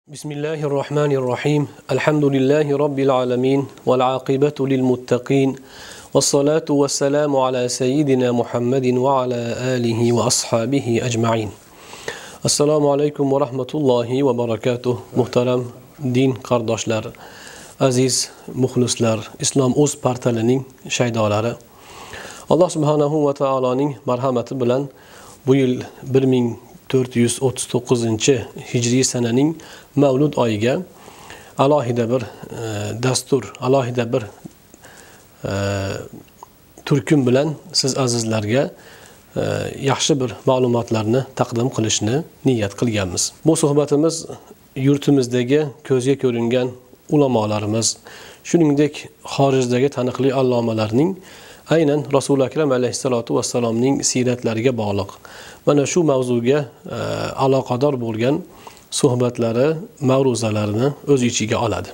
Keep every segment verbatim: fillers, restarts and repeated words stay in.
بسم الله الرحمن الرحيم الحمد لله رب العالمين والعاقبة للمتقين والصلاة والسلام على سيدنا محمد وعلى آله وأصحابه أجمعين. السلام عليكم ورحمة الله وبركاته. محترم din qardoshlar, aziz muxlislar, Islom o'z portalining shaydolari. Alloh subhanahu va taoloning marhamati bilan bu yil bir ming to'rt yuz o'ttiz to'qqizinchi hijriy sananing Mavlud oyiga alohida bir e, dastur, alohida bir e, turkum bilan siz azizlarga e, yaxshi bir ma'lumotlarni taqdim qilishni niyat qilganmiz. Bu suhbatimiz yurtimizdagi ko'zga ko'ringan ulamolarimiz, shuningdek xorijdagi taniqli allomalarning aynan Rasul akram alayhissalatu vassalomning siratlariga bog'liq mana shu mavzuga e, aloqador bo'lgan suhbatlari, ma'ruzalarini o'z ichiga oladi.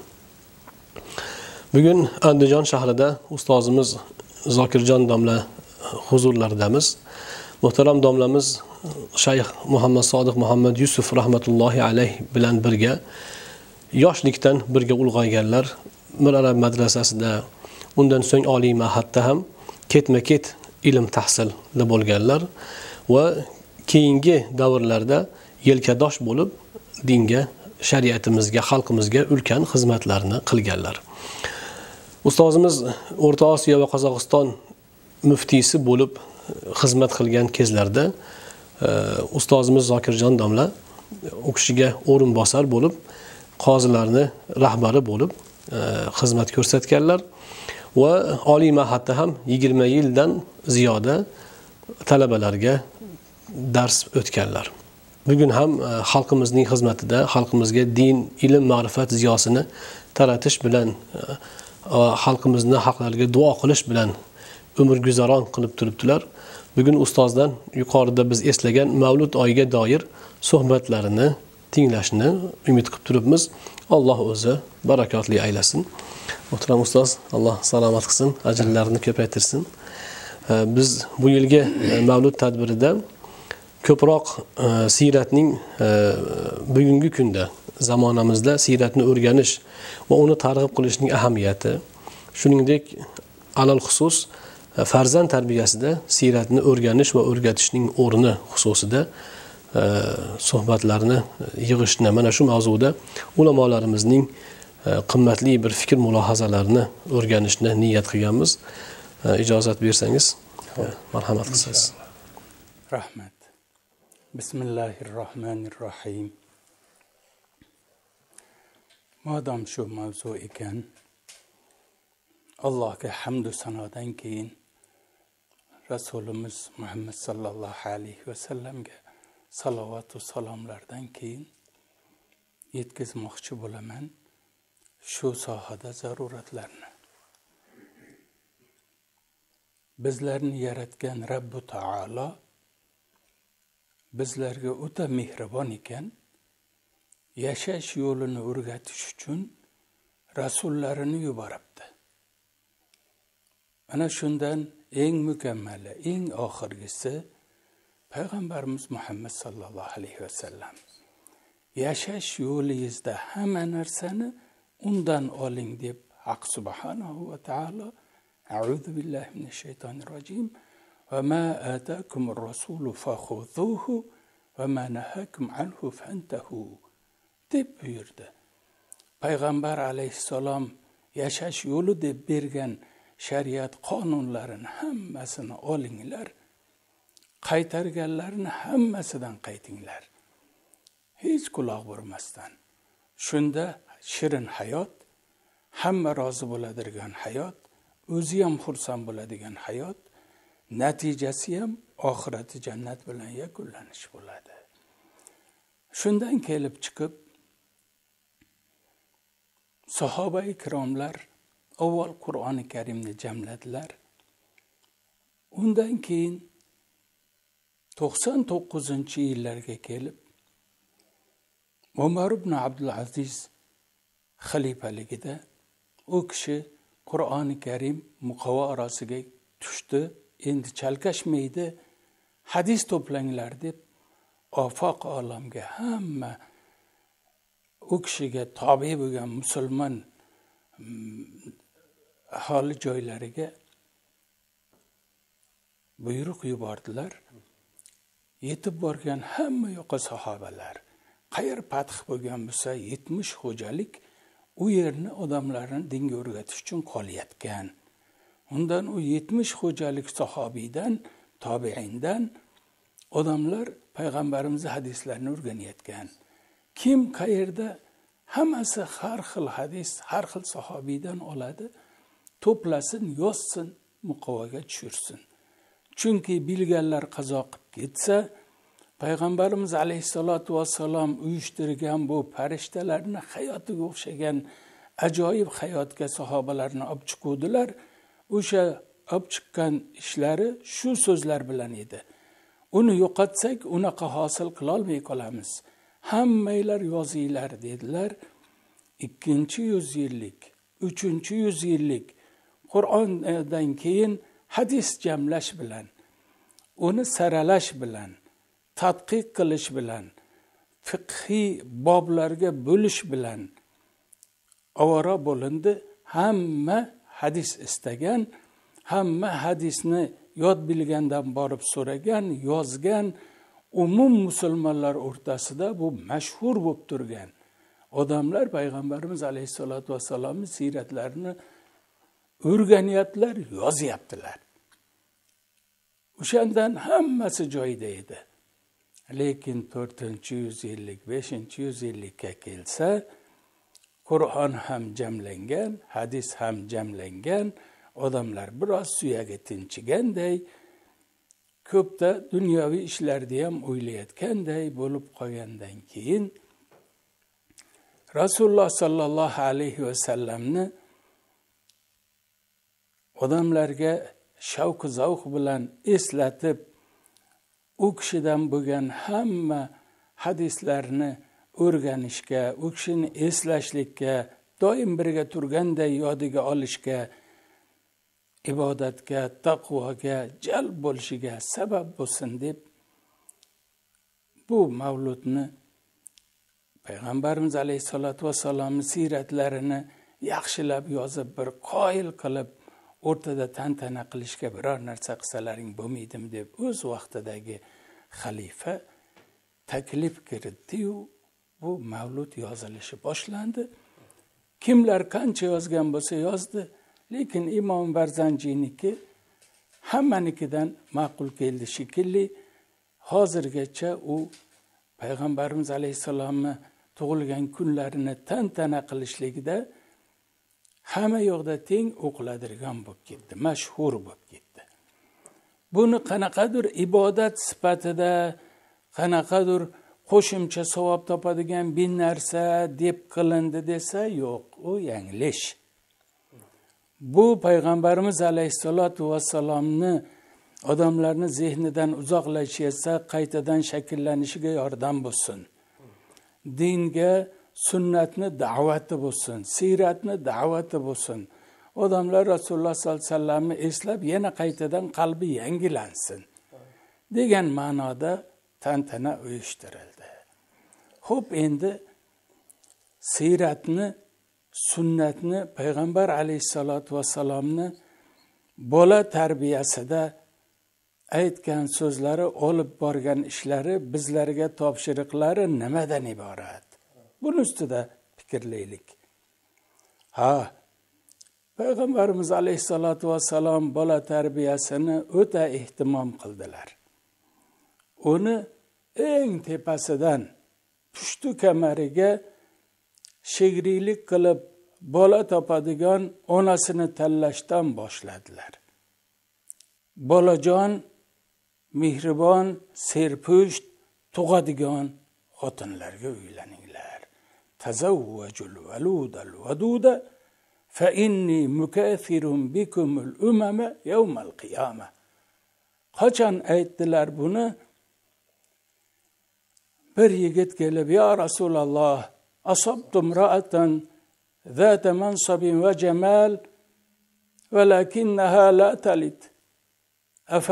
Bugun Andijon shahrida ustozimiz Zokirjon domla huzurlaridamiz. Muhtaram domlamiz Shayx Muhammad Sodiq Muhammad Yusuf rahmatullohi alayh bilan birga yoshlikdan birga ulg'ayganlar. Mir arab madrasasida, undan so'ng oliy ma'hadda ham ketma-ket ilm tahsilda bo'lganlar va keyingi davrlarda yelkadosh bo'lib dinga, shariatimizga, xalqimizga ulkan xizmatlarni qilganlar. Ustozimiz O'rta Osiyo va Qozog'iston muftiysi bo'lib xizmat qilgan kezlarda ustozimiz Zokirjon domla u kishiga o'rinbosar bo'lib, qozilarni rahbari bo'lib xizmat ko'rsatganlar va oliy ma'hadda ham yigirma yildan ziyoda talabalarga dars o'tganlar. Bugun ham xalqimizning xizmatida, xalqimizga din, ilm, ma'rifat ziyosini taratish bilan, xalqimizni haqlariga duo qilish bilan umr guzaron qilib turibdilar. Bugun ustozdan yuqorida biz eslagan Mavlud oyiga doir suhbatlarini tinglashni umid qilib turibmiz. Alloh o'zi barakotli aylasin. Muhtaram ustoz, Alloh salomat qilsin, ajrlarini ko'paytirsin. Biz bu yilgi Mavlud tadbirida ko'proq siratning bugungi kunda zamonamizda siratni o'rganish va uni targ'ib qilishning ahamiyati, shuningdek alal xusus farzand tarbiyasida siratni o'rganish va o'rgatishning o'rni xususida suhbatlarni yig'ishni, mana shu mavzuda ulamolarimizning qimmatli bir fikr mulohazalarini o'rganishni niyat qilganmiz. İcazat bersangiz, marhamat qilsangiz. Rahmat. Bismillahirrohmanirrohim. Madam shu mavzu ekan, Allohga hamd va sanodan keyin Rasulimiz Muhammad sallallohu alayhi va sallamga salovat va salomlardan keyin yetkazmoqchi bo'laman shu sohada zaruratlarni. Bizlarni yaratgan Rabbu Taolo bizlarga o'ta mehribon ekan, yashash yo'lini o'rgatish uchun rasullarini yuboribdi. Ana shundan eng mukammali, eng oxirgisi payg'ambarimiz Muhammad sallallohu alayhi va sallam. Yashash yo'lingizda hamma narsani undan oling deb Haq subhanahu va taolo A'udhu billahi minash shaytonir rojim va ma ataakumur rasulu fakhudhuhu va ma nahakum anhu fantahu deb buyurdi. Payg'ambar alayhissalom yashash yo'li deb bergan shariat qonunlarini hammasini olinglar, qaytarganlarni hammasidan qaytinglar. Hech quloq burmasdan. Shunda shirin hayot, hamma rozi bo'ladigan hayot, o'zi ham xursand bo'ladigan hayot, natijasi ham oxirati jannat bilan yakunlanish bo'ladi. Shundan kelib chiqib sahoba ikromlar avval Qur'oni Karimni jamladilar. Undan keyin to'qson to'qqizinchi yillarga kelib Umar ibn Abdul Aziz xalifaligida u kishi Qur'oni Karim muqavarasiga tushdi. Endi chalkashmaydi, hadis to'planglar deb ofoq olamga hamma u kishiga tobe bo'lgan musulmon aholi joylariga buyruq yubordilar. Yetib borgan hamma yo'qa sahobalar, qayer fath bo'lgan bo'lsa yetmish xo'jalik u yerni odamlarni dinga o'rgatish uchun qolayotgan. Undan u yetmish xo'jalik sahobiydan, tobiindan odamlar payg'ambarimiz hadislarini o'rganayotgan. Kim qayerda hammasi har xil hadis, har xil sahobiydan oladi, to'plasin, yozsin, muqovaga tushirsin. Chunki bilganlar qazo qilib ketsa, payg'ambarimiz alayhisolatu vassalom uyushtirgan bu farishtalarni hayotiga o'xshagan ajoyib hayotga sahobalarni olib chiquvdilar. O'sha olib chiqqan ishlari shu so'zlar bilan edi. Uni yo'qotsak, unaqa hosil qila olmay qolamiz. Hammanglar yozinglar dedilar. ikkinchi yuz yillik, uchinchi yuz yillik Qur'ondan keyin hadis jamlash bilan, uni saralash bilan, tadqiq qilish bilan, fiqhiy boblarga bo'lish bilan ovora bo'lindi. Hamma hadis istagan, hamma hadisni yod bilgandan borib so'ragan, yozgan, umum musulmonlar o'rtasida bu mashhur bo'lib turgan. Odamlar payg'ambarimiz alayhisolatu vassalomning siyratlarini o'rganyaptilar, yozyaptilar. O'shandan hammasi joyida edi. Lekin to'rtinchi yuz yillik, beshinchi yuz yillikka kelsa, Qur'on ham jamlangan, hadis ham jamlangan, odamlar biroz suyagi tinchiganday, ko'pda dunyoviy ishlarni ham o'ylayotganday bo'lib qolgandan keyin Rasululloh sallallohu alayhi va sallamni odamlarga shavq zavq bilan eslatib, u kishidan bo'lgan hamma hadislarni o'rganishga, u kishini eslashlikka, doim birga turganday yodiga olishga, ibodatga, taqvoga jalb bo'lishiga sabab bo'lsin deb bu mavludni payg'ambarimiz alayhisolatu vassalomning siyratlarini yaxshilab yozib, bir qoyil qilib o'rtada tantana qilishga biror narsa qilsalaring bo'lmaydimi deb o'z vaqtidagi xalifa taklif kiritdi-yu, bu mavlud yozilishi boshlandi. Kimlar qancha yozgan bo'lsa yozdi, lekin Imom Barzanjiniki hammanikidan ma'qul keldi shekilli. Hozirgacha u payg'ambarimiz alayhisalomni tug'ilgan kunlarini tantana qilishligida hamma yoqda teng o'qiladigan bo'lib ketdi, mashhur bo'lib ketdi. Buni qanaqadir ibodat sifatida, qanaqadir qo'shimcha savob topadigan bir narsa deb qilindi desa, yo'q, u yanglish. Bu payg'ambarimiz alayhisolatu vassalomni odamlarni zehnidan uzoqlashsa, qaytadan shakllanishiga yordam bo'lsin. Dinga, sunnatni da'vati bo'lsin, siyratni da'vati bo'lsin. Odamlar Rasululloh sollallohu alayhi vasallamni eslab yana qaytadan qalbi yangilansin degan ma'noda tantana uyushtirildi. Xo'p, endi siyratni, sunnatni, payg'ambar alayhisolatu vassalomni bola tarbiyasida aytgan so'zlari, olib borgan ishlari, bizlarga topshiriqlari nimadan iborat? Buni ustida fikrlaylik. Ha, payg'ambarimiz alayhisolatu vassalom bola tarbiyasini o'ta ehtimom qildilar. Uni eng tepasidan pushtu kamariga shegriylik qilib bola topadigan onasini tanlashdan boshladilar. Bolajon, mehribon, serpusht, tug'adigan xotinlarga uylaninglar. Tazawwajul waludal waduda fa inni mukathirun bikumul umama yawmal qiyamah. Qachon aytdilar buni? Bir yigit kelib, ya Rasululloh, asabtu imra'atan zata mansabin va jamal walakinnaha la talid. Afa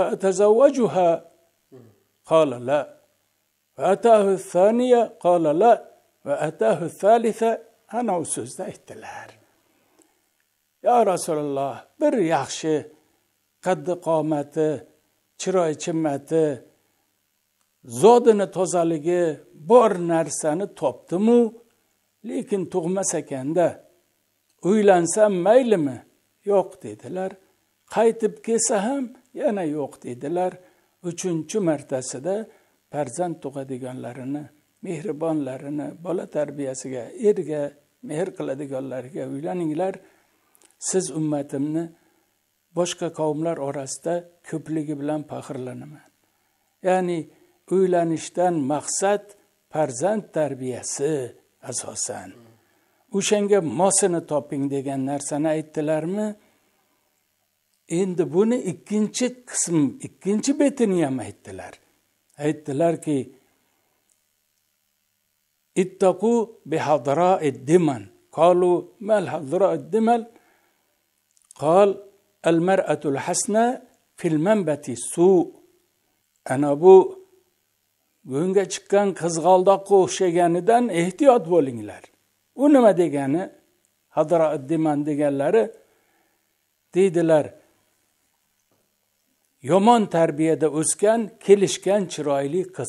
atazawwajuha? Qala la. Fa atahu ath-thaniya qala la. va atahu thalitha, ana o so'zni aytdilar. Ya Rasululloh, bir yaxshi qaddi qomati, chiroy chimmati, zodini tozaligi bor narsani topdimu, lekin tug'mas ekanda, uylansam maylimi? Yo'q dedilar. Qaytib kelsa ham yana yo'q dedilar. Uchinchi martasida farzand tug'adiganlarini, mehribonlarini, bola tarbiyasiga, erga mehr qiladiganlarga uylaninglar. Siz ummatimni boshqa qavmlar orasida ko'pligi bilan faxrlanaman. Ya'ni uylanishdan maqsad farzand tarbiyasi asosan. O'shanga mosini toping degan narsani aytdilarmi? Endi buni ikkinchi qism, ikkinchi betini ham aytdilar. Aytdilarki, ittaqu bihadra'id diman. Qalu mal hadra'id dimal? Qal al-mar'atul hasna fil manbati su. Ana bu go'nga chiqqan qizg'aldoqqa o'xshaganidan ehtiyot bo'linglar. U nima degani? Hadra'id diman deganlari deydilar. Yomon tarbiyada o'sgan, kelishgan chiroyli qiz.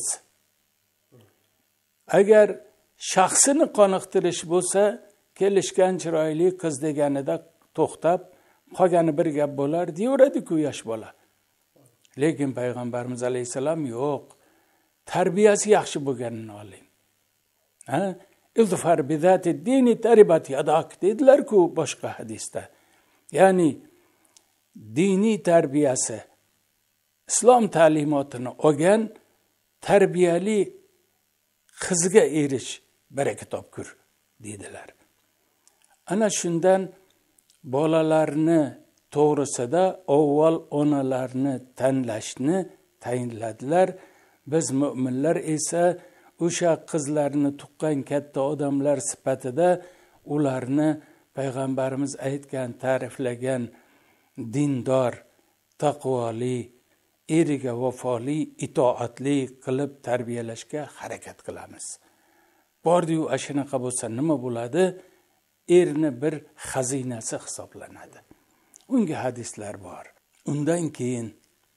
Agar shaxsini qoniqtirish bo'lsa, kelishgan chiroyli qiz deganida to'xtab, qolgani bir gap bo'lar, deyaveradi-ku yosh bola. Lekin payg'ambarimiz alayhisalom yo'q. Tarbiyasi yaxshi bo'lganini oling. Ha? Ilfar bizati dini taribat yadak dedilar-ku boshqa hadisda. Ya'ni diniy tarbiyasi, islom ta'limotini olgan tarbiyali qizga erish baraka topkur dedilar. Ana shundan bolalarni to'g'risida avval onalarni tanlashni tayinladilar. Biz mu'minlar esa o'sha qizlarni tuqqan katta odamlar sifatida ularni payg'ambarimiz aytgan, ta'riflagan dindor, taqvoli, eriga vafoli, itoatli qilib tarbiyalashga harakat qilamiz. Bordi-yu ashanaqa bo'lsa nima bo'ladi? Erni bir xazinasi hisoblanadi. Unga hadislar bor. Undan keyin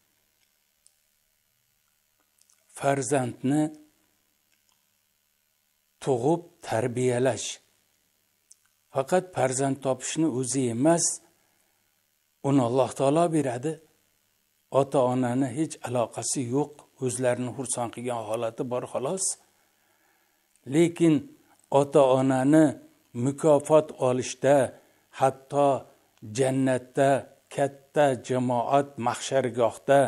farzandni tug'ib tarbiyalash. Faqat farzand topishni o'zi emas, uni Alloh taolo beradi. Ota-onani hech aloqasi yo'q, o'zlarini xursand qilgan holati bor xolos. Lekin ota-onani mukofot olishda, hatto jannatda katta jamoat mahshargohda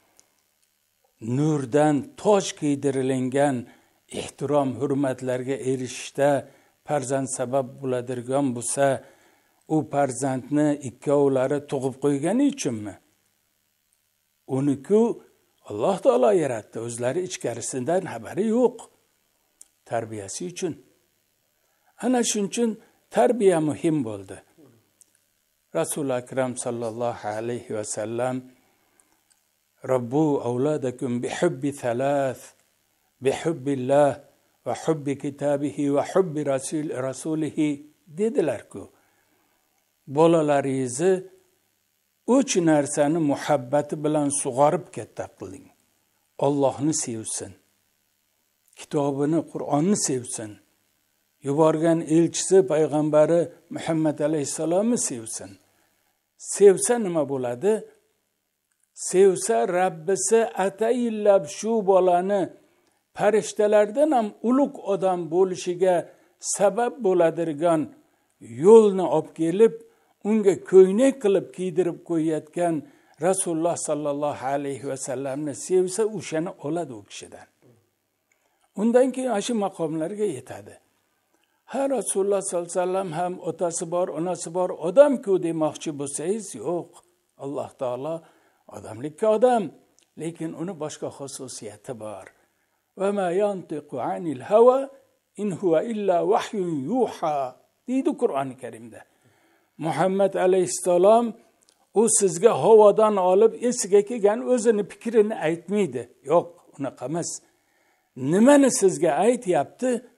nurdan toj kiydirilgan ehtirom, hurmatlarga erishishda farzand sabab bo'ladigan bo'lsa, u farzandni ikkovlari tug'ib qo'ygani uchunmi? Uni-ku Alloh taolo yaratdi, o'zlari ichkarisidan xabari yo'q. Tarbiyasi uchun. Ana shuning uchun tarbiya muhim bo'ldi. Rasul akram sallallohu alayhi va sallam Robbu avladakum bihubbi thalath, bihubbillah va hubbi kitabihi va hubbi rasul rasulihi dedilar-ku. Bolalaringizni uch narsani muhabbati bilan sug'orib katta qiling. Allohni sevsin, kitobini, Qur'onni sevsin, yuborgan elchisi payg'ambari Muhammad alayhisalomni sevsin. Sevsa nima bo'ladi? Sevsa Rabbisi atayillab shu bolani farishtalardan ham ulug' odam bo'lishiga sabab bo'ladigan yo'lni olib kelib, unga ko'ynak qilib kiydirib qo'yayotgan Rasululloh sallallohu alayhi va sallamni sevsa, o'shani oladi u kishidan. Undan keyin shu maqomlarga yetadi. Ha, Rasululloh sallallohu alayhi vasallam ham otasi bor, onasi bor odam-ku demoqchi bo'lsangiz, yo'q. Alloh taolo odamlikka odam, lekin uni boshqa xususiyati bor. Va ma yantiqu anil hawa in huwa illa wahyun yuha deydi Qur'oni Karimda. Muhammad alayhissalom u sizga havodan olib esiga kelgan o'zini fikrini aytmaydi. Yo'q, unaqa emas. Nimani sizga aytyapti,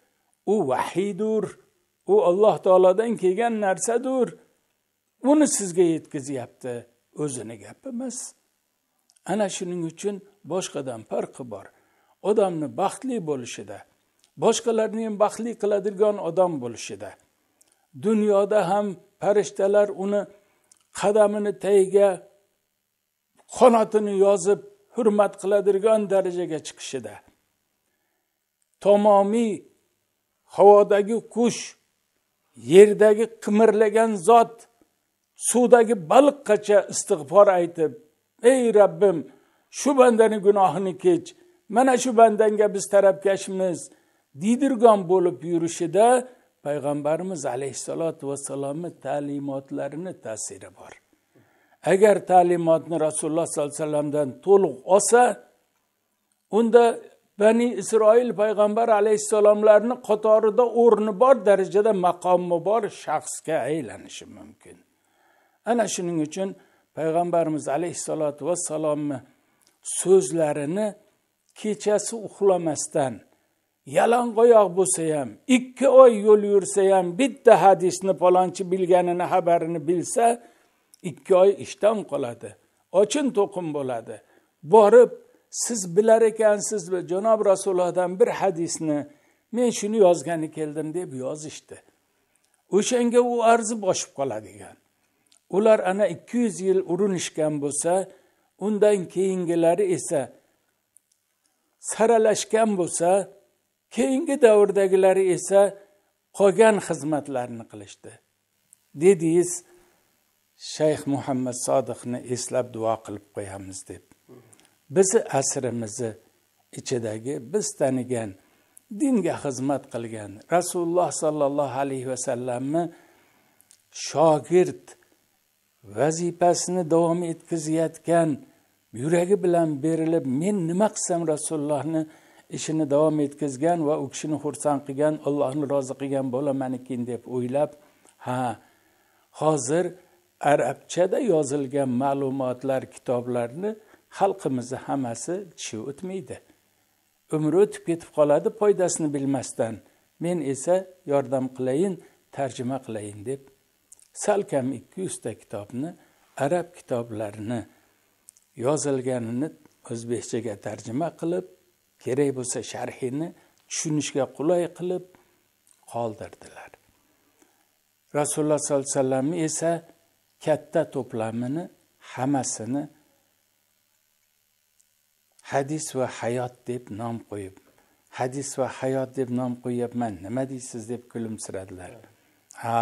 u vahiydir, u Alloh taolodan kelgan narsadir. Uni sizga yetkazyapti, o'zini gapi emas. Ana shuning uchun boshqadan farqi bor. Odamni baxtli bo'lishida, boshqalarni ham baxtli qiladigan odam bo'lishida. Dunyoda ham farishtalar uni qadamini tagiga qanotini yozib hurmat qiladigan darajaga chiqishida. Tamomiy havodagi qush, yerdagi qimirlagan zot, suvdagi baliqqacha istig'for aytib, ey Rabbim, shu bandani gunohini kech, mana shu bandanga biz tarafkashmiz deydirgan bo'lib yurishida Payg'ambarimiz alayhissalatu vassalomning ta'limotlarini ta'siri bor. Agar ta'limotni Rasululloh sollallohu alayhi vasallamdan to'liq olsa, unda Bani Isroil payg'ambar alayhissalomlarning qatorida o'rni bor darajada maqomi bor shaxsga aylanishi mumkin. Ana shuning uchun payg'ambarimiz alayhissalatu vassalomni so'zlarini kechasi uxlamasdan, yalang'oyoq bo'lsa ham, ikki oy yo'l yursa ham, bitta hadisni palonchi bilganini xabarini bilsa, ikki oy ishdan qoladi. Ochin to'qim bo'ladi. Borib, siz bilar ekansiz va Janob Rasulullohdan bir hadisni men shuni yozgani keldim deb yozishdi. O'shanga u arzi boshib qoladigan. Ular ana ikki yuz yil urinishgan bo'lsa, undan keyingilari esa saralashgan bo'lsa, keyingi davrdagilari esa qolgan xizmatlarni qilishdi. Dediyiz, Shayx Muhammad Sodiqni eslab duo qilib qo'yamiz deb. Bizi asrimizni ichidagi biz tanigan, dinga xizmat qilgan Rasululloh sallallohu alayhi vasallamni shogird vazifasini davom etkazayotgan, yuragi bilan berilib, men nima qilsam Rasulullohni ishini davom etkazgan va u kishini xursand qilgan, Allohni rozi qilgan bo'lamanikin deb o'ylab, ha, hozir arabchada yozilgan ma'lumotlar, kitoblarni xalqimizni hammasi tishi o'tmaydi. Umri o'tib ketib qoladi foydasini bilmasdan. Men esa yordam qilayin, tarjima qilayin deb salkam ikki yuz ta kitobni, arab kitoblarini yozilganini o'zbekchaga tarjima qilib, kerak bo'lsa sharhini tushunishga qulay qilib qoldirdilar. Rasululloh sollallohu alayhi vasallam esa katta to'plamini hammasini hadis va hayot deb nom qo'yib, hadis va hayot deb nom qo'yapman, nima deysiz deb kulimsiradilar. Ha,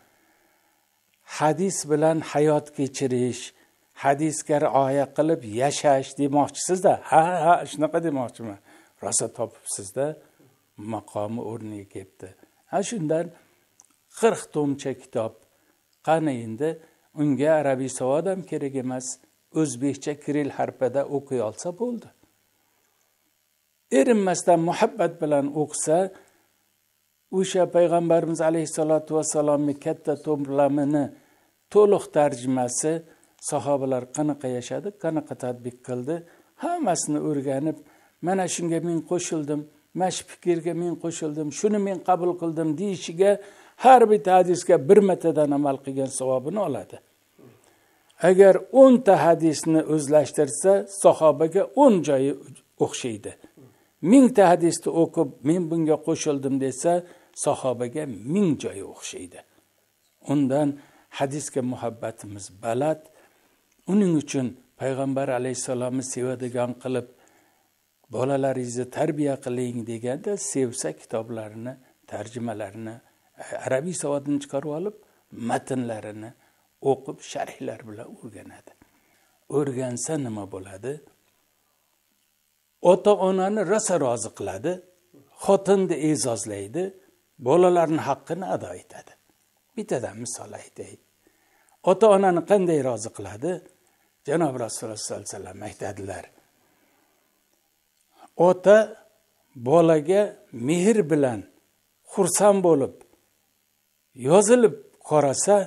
hadis bilan hayot kechirish, hadisga rioya qilib yashash demoqchisizda? Ha, ha, shunaqa demoqchiman. Rosa topibsizda, maqomi o'rniga kelibdi. Ha, shundan qirq tomcha kitob. Qani endi unga arabiy savod ham kerak emas, o'zbekcha kiril harfida o'qiy olsa bo'ldi. Erinmasdan muhabbat bilan o'qisa, o'sha payg'ambarimiz alayhissalatu vassalomning katta to'plamini to'liq tarjimasi sahobalar qanaqa yashadi, qanaqa tatbiq qildi, hammasini o'rganib, mana shunga men qo'shildim, mana shu fikrga men qo'shildim, shuni men qabul qildim deyishiga, har bir hadisga bir martadan amal qilgan savobini oladi. Agar o'n ta hadisni o'zlashtirsa, sahobaga o'n joyi o'xshaydi. ming ta hadisni o'qib, men bunga qo'shildim desa, sahobaga ming joyi o'xshaydi. Undan hadisga muhabbatimiz baland. Uning uchun payg'ambar alayhisalomni sevadigan qilib, bolalaringizni tarbiya qiling deganda, sevsa kitoblarini, tarjimalarini, arabiy savodini chiqarib olib, matnlarini o'qib, sharhlar bilan o'rganadi. O'rgansa nima bo'ladi? Ota-onani rosa rozi qiladi, xotinni e'zozlaydi, bolalarning haqqini ado etadi. Bittadan misol aytay. Ota-onani qanday rozi qiladi? Janob Rasululloh sollallohu alayhi vasallam aytadilar. Ota bolaga mehr bilan xursand bo'lib, yozilib qarasa,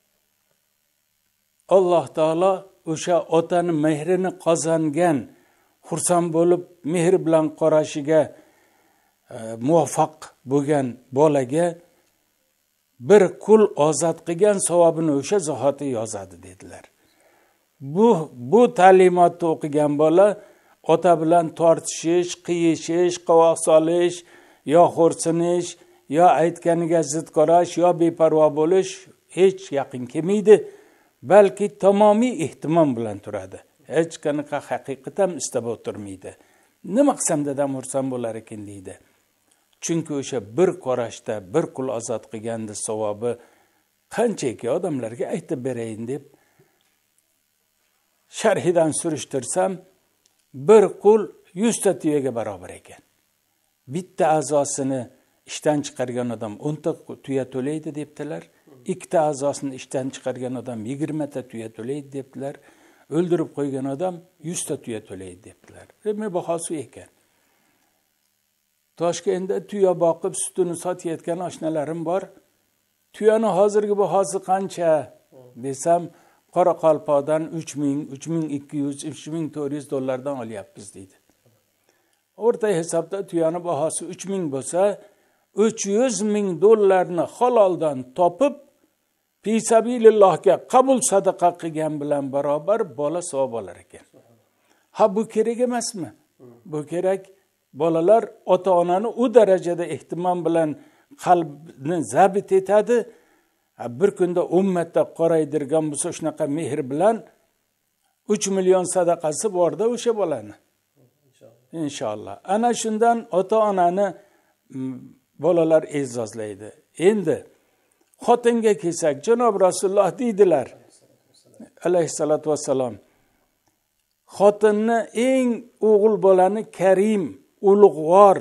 Alloh taolo o'sha otani mehrini qozongan, xursand bo'lib, mehr bilan qarashiga muvaffaq bo'lgan bolaga bir qul ozod qilgan savobini o'sha zahoti yozadi dedilar. Bu bu ta'limotni o'qigan bola ota bilan tortishish, qiyishish, qovoq solish, yo xo'rsinish, yo aytganiga zid qarash, yo beparvo bo'lish hech yaqin kelmaydi, balki tamomiy ehtimom bilan turadi. Hech qanaqa haqiqatan istab o'tirmaydi. Nima qilsam dadam ursam bo'lar ekan deydi. Chunki o'sha bir qarashda bir qul ozod qilganda savobi qanchaki odamlarga aytib berayin deb sharhidan surishtirsam, bir qul yuzta tuyaga barobar ekan. Bitta a'zosini ishdan chiqargan odam o'nta tuya to'laydi debdilar. Ikkita a'zosini ishdan chiqargan odam yigirma ta tuya to'laydi debdilar. O'ldirib qo'ygan odam yuzta tuya to'laydi debdilar. Demak, bahosi ekan. Toshkentda tuya boqib sutini sotayotgan oshnalarim bor. Tuyani hozirgi bahosi qancha desam, Qoraqalpoqdan uch ming, uch ming ikki yuz, uch ming to'rt yuz dollardan olyapmiz deydi. O'rta hisobda tuyani bahosi uch ming bo'lsa, uch yuz ming dollarni haloldan topib, fi sabilillohga qabul sadaqa qilgan bilan barobar bola savob olar ekan. Ha, bu kerak emasmi? Bu kerak. Bolalar ota-onani u darajada ehtimom bilan qalbni zabit etadi. Bir kunda ummatda qoraydirgan bo'lsa, shunaqa mehr bilan uch million sadaqasi borda o'sha bolani. Inshaalloh. Ana shundan ota-onani bolalar e'zozlaydi. Endi xotinga kelsak, Janob Rasululloh deydilar, alayhissalatu vassalom, xotinni eng o'g'il bolani karim, ulug'vor,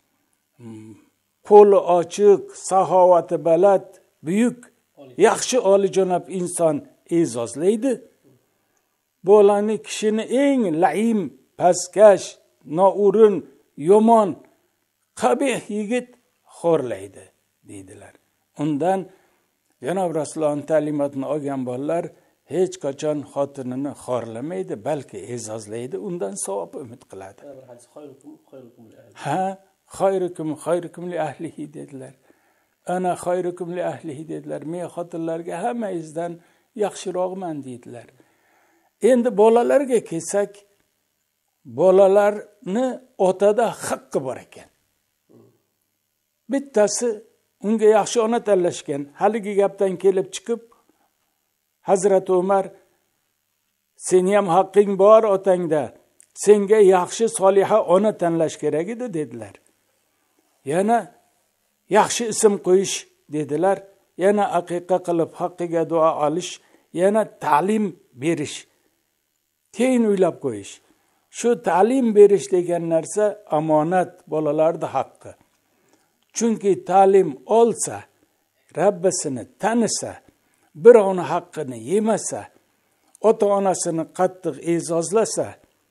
qo'li ochiq, saxovati baland, buyuk, yaxshi oliyjanob inson e'zozlaydi. Bolani kishini eng laim, pastkash, noo'rin, yomon, qabih yigit xo'rlaydi deydilar. Undan Janob Rasulullohning ta'limotini olgan bolalar hech qachon xotinini xorlamaydi, balki e'zozlaydi, undan savob umid qiladi. Ha, xayrukum xayrukum li ahlihi dedilar. Ana xayrukum li ahlihi dedilar. Men xotinlarga hammangizdan yaxshiroqman dedilar. Endi bolalarga kelsak, bolalarni otada haqqi bor ekan. Bittasi unga yaxshi ona tanlashgan. Haligi gapdan kelib chiqib, Hazrat Umar, seni ham haqqing bor otangda, senga yaxshi soliha ona tanlash kerak edi dedilar. Yana yaxshi ism qo'yish dedilar. Yana aqiqa qilib haqqiga duo olish, yana ta'lim berish. Keyin uylab qo'yish. Shu ta'lim berish degan narsa omonat, bolalarning haqqi. Chunki ta'lim olsa, Rabbisini tanisa, birovni haqqini yemasa, ota-onasini qattiq e'zozlasa,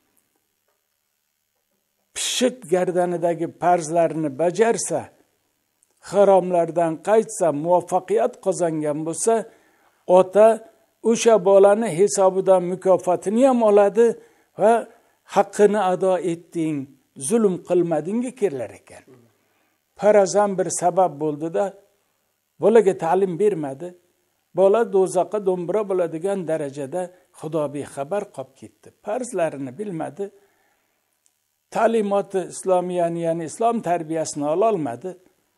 pishiq gardanidagi farzlarini bajarsa, haromlardan qaytsa, muvaffaqiyat qozongan bo'lsa, ota o'sha bolani hisobidan mukofotini ham oladi va haqqini ado etding, zulm qilmadingga kelar ekan. Farazan bir sabab bo'ldi-da, bolaga ta'lim bermadi. Bola do'zaxga do'mbira bo'ladigan darajada Xudo bexabar qolib ketdi. Farzlarini bilmadi. Ta'limoti islomiyani, ya'ni islom tarbiyasini ola olmadi.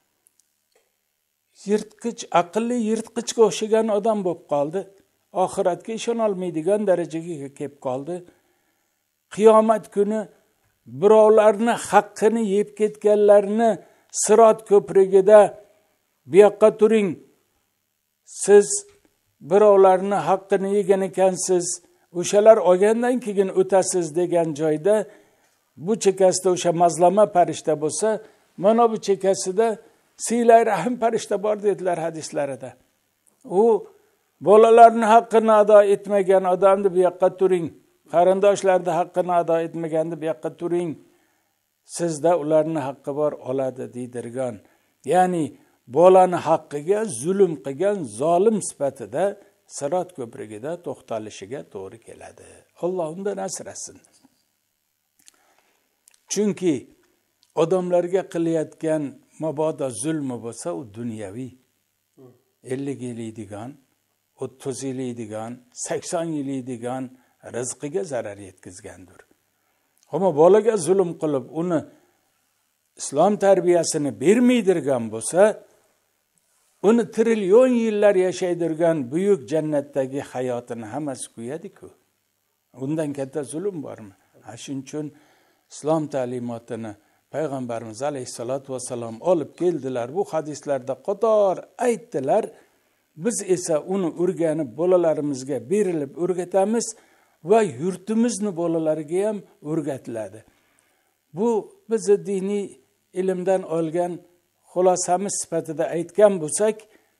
Yirtqich, aqlli yirtqichga o'xshagan odam bo'lib qoldi. Oxiratga ishona olmaydigan darajaga kelib qoldi. Qiyomat kuni birovlarni haqqini yeb ketganlarni Sirot ko'prigida bu yoqqa turing, siz birovlarni haqqini yegan ekansiz, o'shalar olgandan keyin o'tasiz degan joyda bu chekkasida o'sha mazlama farishta bo'lsa, mana bu chekkasida silay rahim farishta bor dedilar hadislarida. U bolalarni haqqini ado etmagan odamni bu yoqqa turing, qarindoshlarni haqqini ado etmaganni bu yoqqa turing, sizda ularni haqqi bor, oladi deydirgan. Ya'ni bolani haqqiga zulm qilgan zolim sifatida Sirot ko'prigida to'xtalishiga to'g'ri keladi. Alloh undan asrasin. Chunki odamlarga qilayotgan mabodo zulmi bo'lsa, u dunyoviy. ellik yiliydigan, o'ttiz yiliydigan, sakson yiliydigan rizqiga zarar yetkazgandir. Ammo bolaga zulm qilib, uni islom tarbiyasini bermaydirgan bo'lsa, uni trillion yillar yashaydirgan buyuk jannatdagi hayotini hammasi qo'yadi-ku. Undan katta zulm bormi? Shuning uchun islom ta'limotini Payg'ambarimiz alayhisolatu vasallam olib keldilar. Bu hadislarda qator aytdilar. Biz esa uni o'rganib bolalarimizga berilib o'rgatamiz va yurtimizni bolalariga ham o'rgatiladi. Bu bizni diniy ilmdan olgan xulosamiz sifatida aytgan bo'lsak,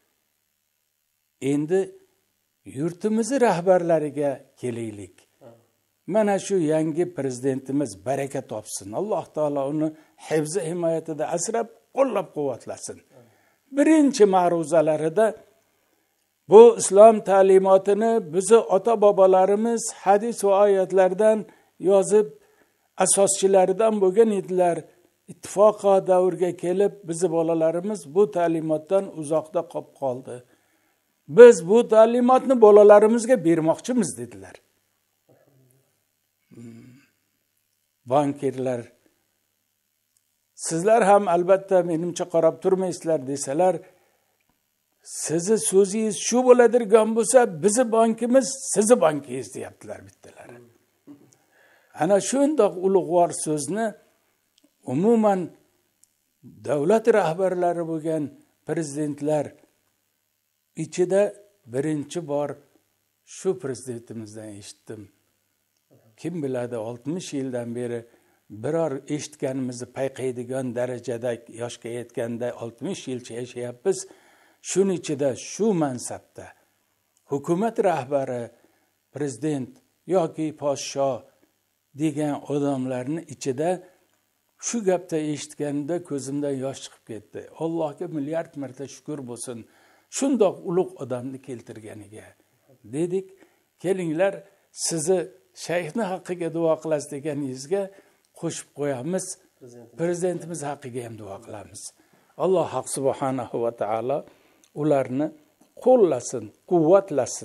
endi yurtimizni rahbarlariga kelaylik. Mana shu yangi prezidentimiz baraka topsin. Alloh taolo uni hifzi himoyatida asrab, qo'llab-quvvatlasin. Birinchi ma'ruzalarida bu islom ta'limotini bizi ota-bobolarimiz hadis va oyatlardan yozib asoschilaridan bo'lgan edilar. Ittifoqo davrga kelib, bizi bolalarimiz bu ta'limotdan uzoqda qolib qoldi. Biz bu ta'limotni bolalarimizga bermoqchimiz dedilar. Bankirlar, sizlar ham albatta menimcha qarab turmaysizlar desalar, sizni so'zingiz shu bo'ladirgan bo'lsa, bizi bankimiz sizni bankingiz deyaptilar bittalar. Ana shundoq ulug'vor so'zni umuman davlat rahbarlari bo'lgan prezidentlar ichida birinchi bor shu prezidentimizdan eshitdim. Kim biladi, oltmish yildan beri biror eshitganimizni payqaydigan darajada yoshga yetganda oltmish yilcha yashayapmiz. Shuning ichida shu mansabda hukumat rahbari, prezident yoki podshoh degan odamlarni ichida shu gapda eshitganda ko'zimdan yosh chiqib ketdi. Allohga milliard marta shukr bo'lsin, shundoq ulug' odamni keltirganiga. Dedik, kelinglar sizni shayxni haqqiga duo qilasiz deganingizga qo'shib qo'yamiz. Prezidentimiz haqqiga ham duo qilamiz. Alloh haq subhanahu va taolo ularni qo'llasin, quvvatlasin.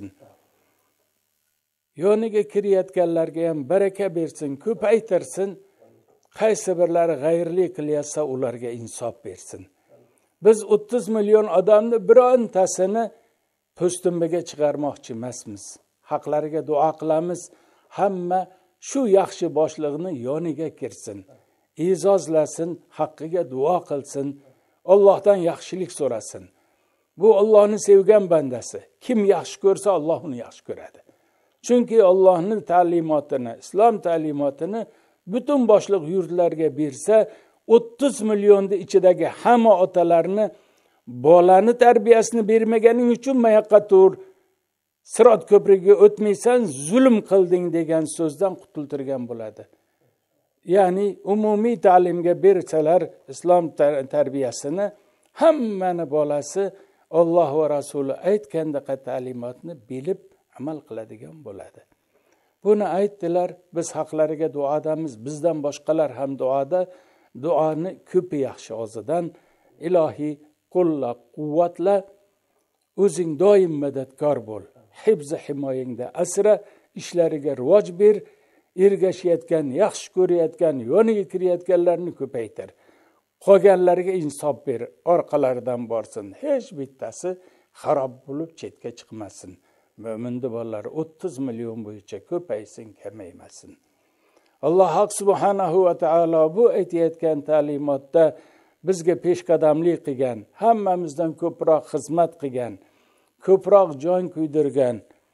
Yoniga kirayotganlarga ham baraka bersin, ko'paytirsin. Qaysi birlari g'ayrli qilyapsa, ularga insof bersin. Biz o'ttiz million odamni birontasini po'stinbaga chiqarmoqchi emasmiz. Haqlariga duo qilamiz. Hamma shu yaxshi boshliqni yoniga kirsin, e'zozlasin, haqqiga duo qilsin, Allohdan yaxshilik so'rasin. Bu Allohning sevgan bandasi. Kim yaxshi ko'rsa, Alloh uni yaxshi ko'radi. Chunki Allohning ta'limotini, islom ta'limotini butun boshliq yurtlarga bersa, o'ttiz millionning ichidagi hamma otalarni bolani tarbiyasini bermaganing uchun mayoqqa tur, Sirot ko'prigiga o'tmaysan, zulm qilding degan so'zdan qutultirgan bo'ladi. Ya'ni umumiy ta'limga bersalar islom tarbiyasini, hammani bolasi Alloh va Rasuli aytgandaqa ta'limotni bilib amal qiladigan bo'ladi. Buni aytdilar, biz haqlariga duodamiz, bizdan boshqalar ham duoda, duoni ko'pi yaxshi og'zidan. Ilohiy qo'lla, quvvatla, o'zing doim madadkor bo'l. Hifzi himoyangda asra, ishlariga rivoj ber, ergashayotgan, yaxshi ko'rayotgan, yoniga kirayotganlarni ko'paytir. Qolganlarga insof ber, orqalaridan borsin. Hech bittasi xarob bo'lib chetga chiqmasin. Mo'minning bolalari o'ttiz million bo'yicha ko'paysin, kamaymasin. Alloh subhanahu va taolo bu aytayotgan ta'limotda bizga peshqadamlik qilgan, hammamizdan ko'proq xizmat qilgan, ko'proq jon kuydirgan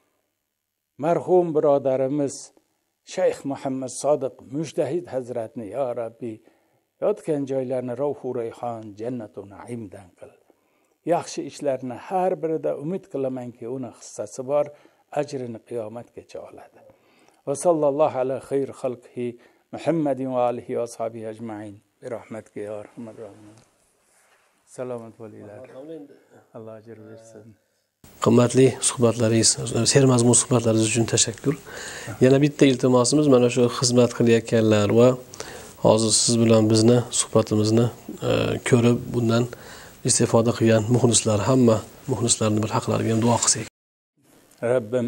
marhum birodarimiz Shayx Muhammad Sodiq Mujtahid Hazratni ya Rabbi yotgan joylarni ravhu rayhon, jannatu naimdan qil. Yaxshi ishlarni har birida umid qilamanki, uni hissasi bor, ajrini qiyomatgacha oladi. Va sallallohu ala xayr xalqihi Muhammadin va alihi va ashabihi ajma'in. Bi rahmatika ya arhamar rohimin. Salomat bo'linglar. Alloh ajr bersin. Qimmatli suhbatlaringiz, sermazmun suhbatlaringiz uchun tashakkur. Yana bitta iltimosimiz, mana shu xizmat qilayotganlar va hozir siz bilan bizni suhbatimizni e, ko'rib bundan istifoda qilgan muxlislar, hamma muxlislarning bir haqlariga ham duo qilsak. Rabbim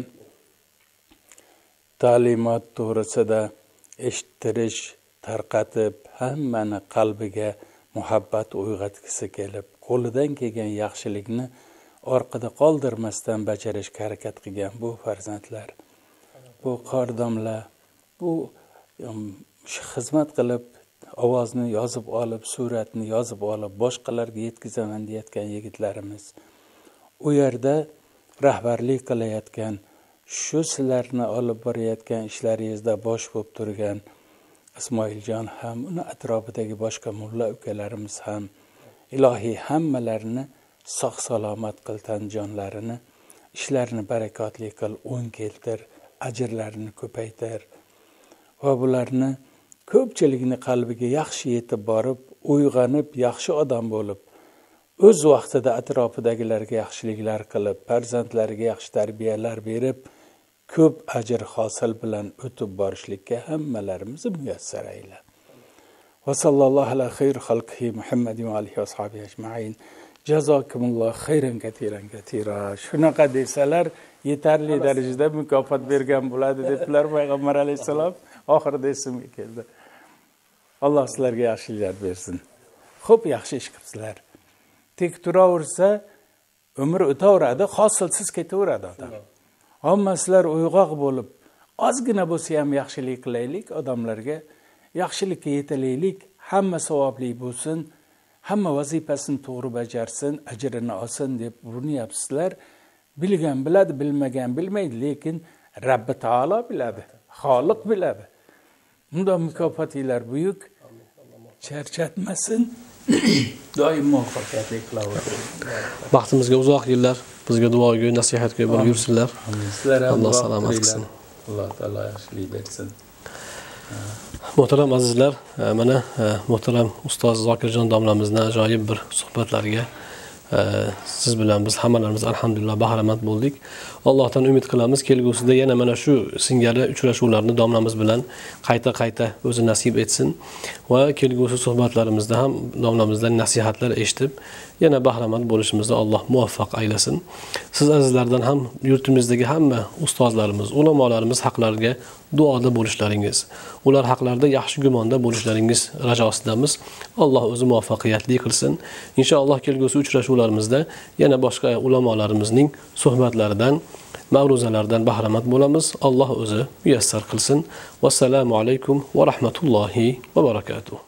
ta'limot to'g'risida eshittirish, tarqatib, hammani qalbiga muhabbat uyg'otgisi kelib, qo'lidan kelgan yaxshilikni orqada qoldirmasdan bajarishga harakat qilgan bu farzandlar, bu qordomlar, bu xizmat qilib, ovozni yozib olib, suratni yozib olib, boshqalarga yetkazaman deyotgan yigitlarimiz, u yerda rahbarlik qilayotgan, shu sizlarni olib borayotgan ishlaringizda bosh bo'lib turgan Ismoiljon ham, uni atrofidagi boshqa mulla ukalarimiz ham, ilohiy hammalarini sog' salomat qil, tan jonlarini, ishlarini barakotli qil, o'ng keltir, ajrlarini ko'paytir va bularni ko'pchilikni qalbiga yaxshi yetib borib, uyg'onib, yaxshi odam bo'lib, o'z vaqtida atrofidagilarga yaxshiliklar qilib, farzandlariga yaxshi tarbiyalar berib, ko'p ajr hosil bilan o'tib borishlikka hammalarimizni muyassar ayla. Va sallallohu ala xayr xalqihi Muhammad va alihi va sahbihi ajmain. Jazokumulloh xayran katiran katira. Shunaqa desalar yetarli darajada mukofot bergan bo'ladi deblar payg'ambar alayhisalom. Oxirida esimga keldi. Alloh sizlarga yaxshiliklar bersin. Xo'p, yaxshi ish qilibsizlar. Tek turaversa umr o'taveradi, hosilsiz ketaveradi odam. Ammo sizlar uyg'oq bo'lib, ozgina bo'lsa ham yaxshilik qilaylik, odamlarga yaxshilikka yetalaylik, hamma savobli bo'lsin, hamma vazifasini to'g'ri bajarsin, ajrini olsin deb urinyapsizlar. Bilgan biladi, bilmagan bilmaydi, lekin Rabbi taolo biladi, Xoliq biladi. Unda mukofotinglar buyuk, charchatmasin, doim muvaffaqiyatli qilaverin. Baxtimizga uzoq yillar bizga duoga, nasihatga bo'lib yursinlar. Sizlar ham Alloh salomat qilsin. Alloh taolo yaxshilik bersin. Muhtaram azizlar, mana muhtaram ustoz Zokirjon domlamizni ajoyib bir suhbatlariga siz bilan biz hammalarimiz alhamdulillah bahramand bo'ldik. Allohdan umid qilamiz, kelgusida yana mana shu singari uchrashuvlarni domlamiz bilan qayta-qayta o'zi nasib etsin va kelgusi suhbatlarimizda ham domlamizdan nasihatlar eshitib yana bahramand bo'lishimizni Alloh muvaffaq aylasin. Siz azizlardan ham yurtimizdagi hamma ustozlarimiz, ulamolarimiz haqlariga duoda bo'lishlaringiz, ular haqlarida yaxshi gumonda bo'lishlaringiz rajosidamiz. Alloh o'zi muvaffaqiyatli qilsin. Inshaalloh kelgusi uchrashuvlarimizda yana boshqa ulamolarimizning suhbatlaridan, ma'ruzalardan bahramand bo'lamiz. Alloh o'zi muyassar qilsin. Vassalomu alaykum va rahmatullohi va barakatuh.